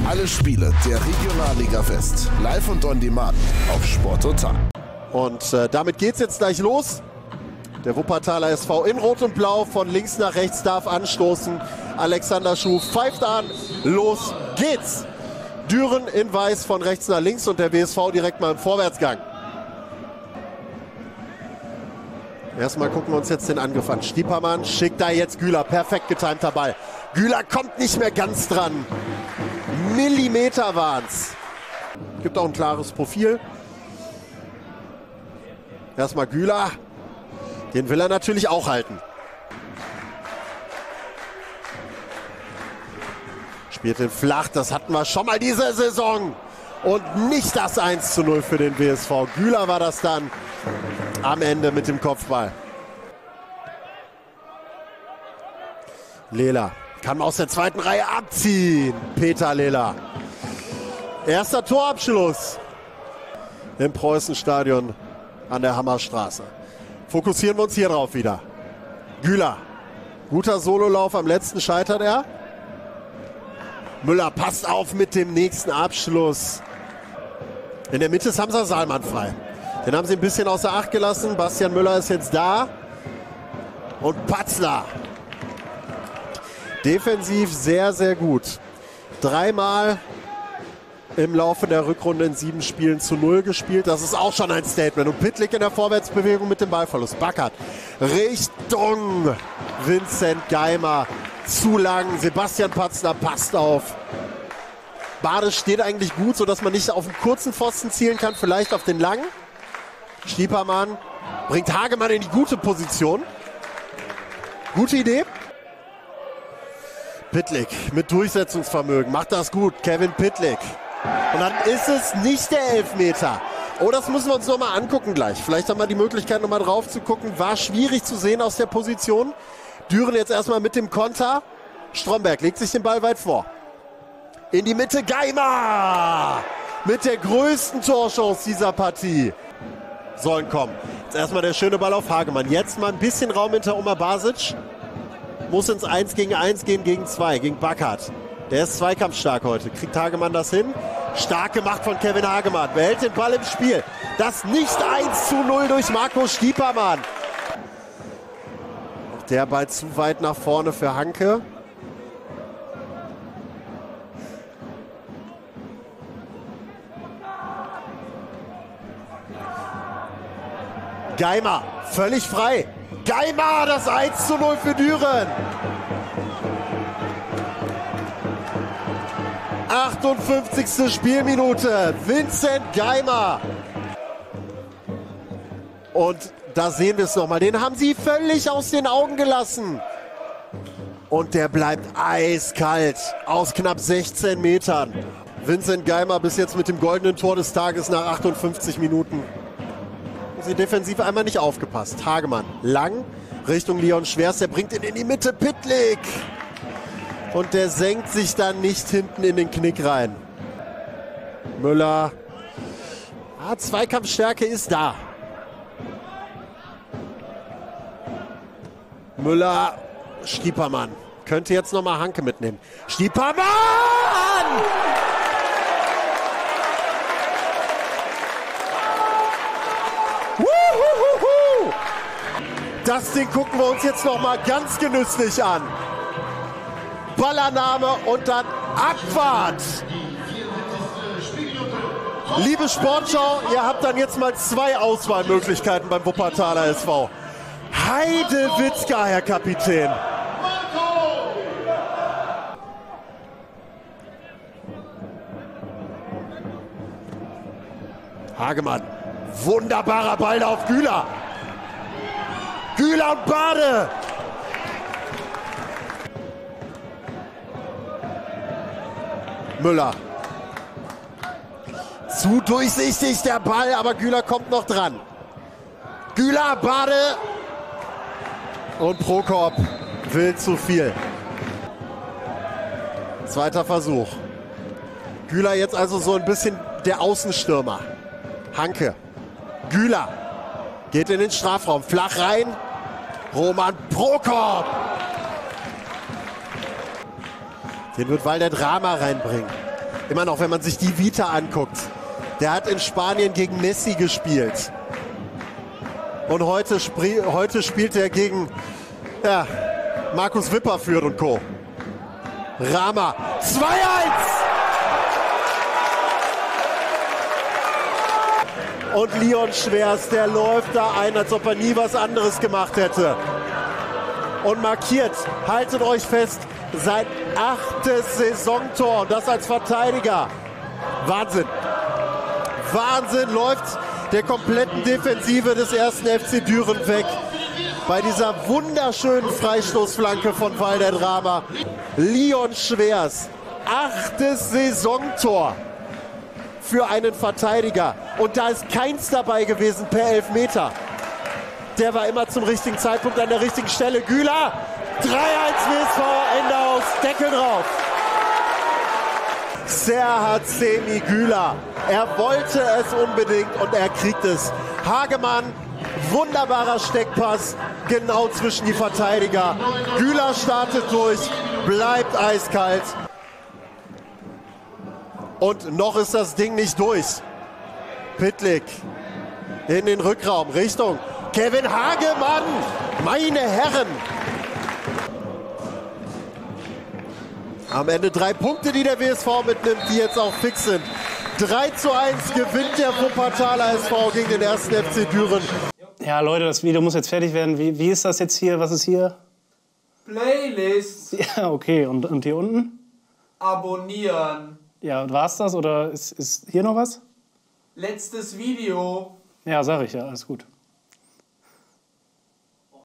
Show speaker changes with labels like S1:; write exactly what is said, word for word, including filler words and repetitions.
S1: Alle Spiele der Regionalliga West live und on demand auf Sport Total.
S2: Und äh, damit geht's jetzt gleich los. Der Wuppertaler S V in Rot und Blau von links nach rechts darf anstoßen. Alexander Schuh pfeift an. Los geht's. Düren in Weiß von rechts nach links und der W S V direkt mal im Vorwärtsgang. Erstmal gucken wir uns jetzt den Angriff an. Stiepermann schickt da jetzt Güler. Perfekt getimter Ball. Güler kommt nicht mehr ganz dran. Millimeter waren's. Gibt auch ein klares Profil. Erstmal Güler. Den will er natürlich auch halten. Spielt den flach. Das hatten wir schon mal diese Saison. Und nicht das eins zu null für den W S V. Güler war das dann am Ende mit dem Kopfball. Lela kann aus der zweiten Reihe abziehen. Peter Lela. Erster Torabschluss im Preußenstadion an der Hammerstraße. Fokussieren wir uns hier drauf wieder. Güler. Guter Sololauf, am letzten scheitert er. Müller passt auf mit dem nächsten Abschluss. In der Mitte ist Hamza Salman frei. Den haben sie ein bisschen außer Acht gelassen. Bastian Müller ist jetzt da. Und Patzler. Defensiv sehr, sehr gut. Dreimal im Laufe der Rückrunde in sieben Spielen zu null gespielt. Das ist auch schon ein Statement. Und Pittlik in der Vorwärtsbewegung mit dem Ballverlust. Backert Richtung Vincent Geimer. Zu lang. Sebastian Patzler passt auf. Bade steht eigentlich gut, sodass man nicht auf den kurzen Pfosten zielen kann. Vielleicht auf den langen. Stiepermann bringt Hagemann in die gute Position. Gute Idee. Pittlik mit Durchsetzungsvermögen. Macht das gut. Kevin Pittlik. Und dann ist es nicht der Elfmeter. Oh, das müssen wir uns nochmal angucken gleich. Vielleicht haben wir die Möglichkeit nochmal drauf zu gucken. War schwierig zu sehen aus der Position. Düren jetzt erstmal mit dem Konter. Stromberg legt sich den Ball weit vor. In die Mitte Geimer. Mit der größten Torchance dieser Partie. Sollen kommen. Jetzt erstmal der schöne Ball auf Hagemann. Jetzt mal ein bisschen Raum hinter Omar Basic. Muss ins eins gegen eins gehen gegen zwei, gegen Backert. Der ist zweikampfstark heute. Kriegt Hagemann das hin? Stark gemacht von Kevin Hagemann. Behält den Ball im Spiel. Das nicht eins zu null durch Marco Stiepermann. Der Ball zu weit nach vorne für Hanke. Geimer, völlig frei. Geimer, das eins zu null für Düren. achtundfünfzigste Spielminute. Vincent Geimer. Und da sehen wir es nochmal. Den haben sie völlig aus den Augen gelassen. Und der bleibt eiskalt aus knapp sechzehn Metern. Vincent Geimer bis jetzt mit dem goldenen Tor des Tages nach achtundfünfzig Minuten. Sie defensiv einmal nicht aufgepasst. Hagemann lang Richtung Leon Schwerst. Der bringt ihn in die Mitte. Pittlik. Und der senkt sich dann nicht hinten in den Knick rein. Müller. Ah, Zweikampfstärke ist da. Müller. Stiepermann. Könnte jetzt nochmal Hanke mitnehmen. Stiepermann! Wuhuhuhu! Das Ding gucken wir uns jetzt nochmal ganz genüsslich an. Ballannahme und dann Abfahrt. Liebe Sportschau, ihr habt dann jetzt mal zwei Auswahlmöglichkeiten beim Wuppertaler S V. Heidewitzka, Herr Kapitän. Hagemann. Wunderbarer Ball auf Güler. Güler und Bade. Müller. Zu durchsichtig der Ball, aber Güler kommt noch dran. Güler, Bade. Und Prokop will zu viel. Zweiter Versuch. Güler jetzt also so ein bisschen der Außenstürmer. Hanke. Güler. Geht in den Strafraum. Flach rein. Roman Prokop. Den wird Walter Drama reinbringen. Immer noch, wenn man sich die Vita anguckt. Der hat in Spanien gegen Messi gespielt. Und heute, heute spielt er gegen ja, Markus Wipperfürth und Co. Rama, zwei eins! Und Leon Schwers, der läuft da ein, als ob er nie was anderes gemacht hätte. Und markiert, haltet euch fest, sein achtes Saisontor. Und das als Verteidiger. Wahnsinn. Wahnsinn, läuft der kompletten Defensive des ersten F C Düren weg. Bei dieser wunderschönen Freistoßflanke von Valderrama. Leon Schwers, achtes Saisontor für einen Verteidiger. Und da ist keins dabei gewesen per Elfmeter. Der war immer zum richtigen Zeitpunkt an der richtigen Stelle. Güler, drei eins W S V, Ende aus, Deckel drauf. Serhat Semi Güler, er wollte es unbedingt und er kriegt es. Hagemann, wunderbarer Steckpass, genau zwischen die Verteidiger. Güler startet durch, bleibt eiskalt. Und noch ist das Ding nicht durch. Pytlik in den Rückraum, Richtung Kevin Hagemann. Meine Herren. Am Ende drei Punkte, die der W S V mitnimmt, die jetzt auch fix sind. drei zu eins gewinnt der Wuppertaler S V gegen den ersten F C Düren.
S3: Ja, Leute, das Video muss jetzt fertig werden. Wie, wie ist das jetzt hier? Was ist hier?
S4: Playlist.
S3: Ja, okay. Und, und hier unten?
S4: Abonnieren.
S3: Ja, war's das oder ist, ist hier noch was?
S4: Letztes Video.
S3: Ja, sag ich ja. Alles gut.